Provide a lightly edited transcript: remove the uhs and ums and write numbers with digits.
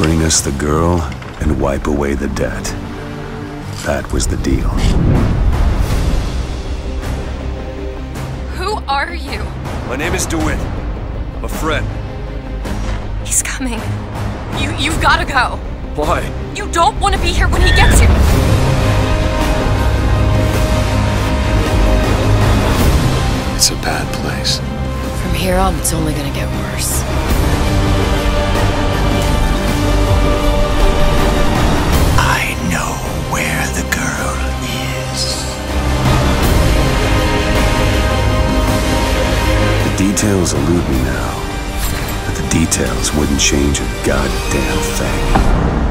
Bring us the girl and wipe away the debt. That was the deal. Who are you? My name is DeWitt. I'm a friend. He's coming. You've gotta go. Why? You don't want to be here when he gets here. It's a bad place. From here on, it's only gonna get worse. I know where the girl is. The details elude me now, but the details wouldn't change a goddamn thing.